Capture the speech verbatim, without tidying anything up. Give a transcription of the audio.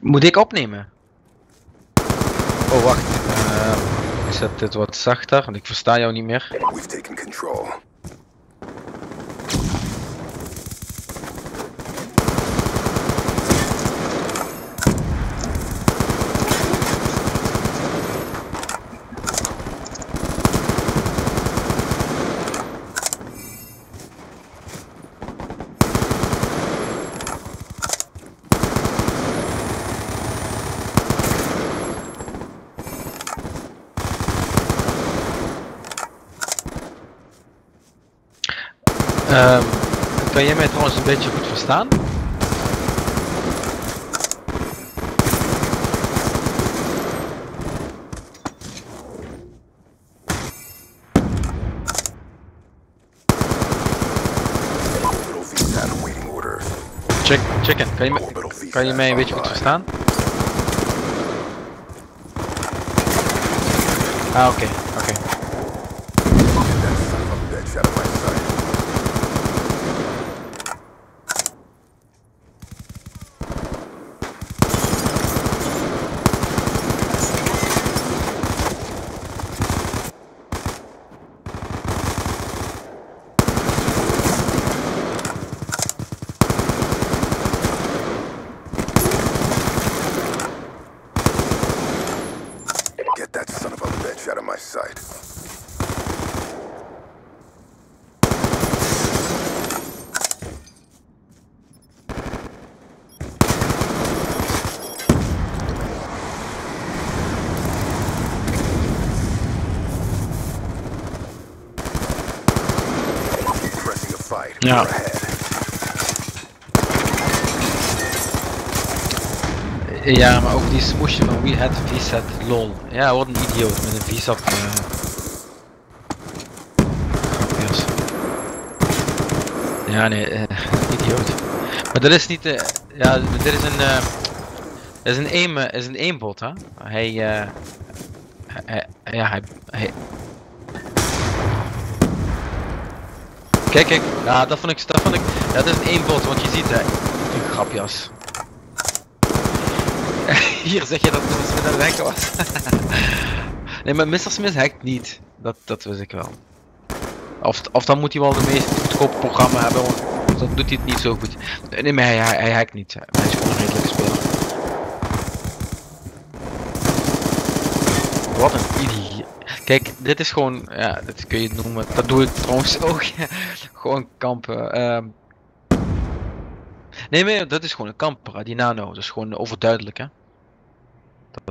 Moet ik opnemen? Oh, wacht. Uh, ik zet dit wat zachter, want ik versta jou niet meer. We've taken control. Um, kan jij mij trouwens een beetje goed verstaan? Check, checken. Kan je, me, kan je mij een beetje goed verstaan? Ah, oké, okay, oké. Okay. Get that son of a bitch out of my sight. Keep pressing the fight. Ja. We're ahead. Ja, maar ook die smoesje van wie het V Z lol. Ja, wat een idioot met een V Z. Uh... Grapjes. Ja, nee, uh, idioot. Maar dat is niet. Uh, ja, dit is een. Uh, dit is een aim, uh, is een aimbot, hè? Hij. Uh, hij ja, hij. hij... Kijk, kijk. Ja, dat vond ik. Dat vond ik. Ja, dat is een aimbot, want je ziet, hè. Een grapjas. Hier zeg je dat het met een hacken was. Nee, maar mister Smith hackt niet. Dat, dat wist ik wel. Of, of dan moet hij wel de meest goedkope programma hebben, want dan doet hij het niet zo goed. Nee, maar hij, hij, hij hackt niet. Hij is gewoon een redelijke speler. Wat een idioot. Kijk, dit is gewoon, ja, dit kun je noemen. Dat doe ik trouwens ook. Gewoon kampen. Um... Nee, maar dat is gewoon een kamper, die nano. Dat is gewoon overduidelijk, hè.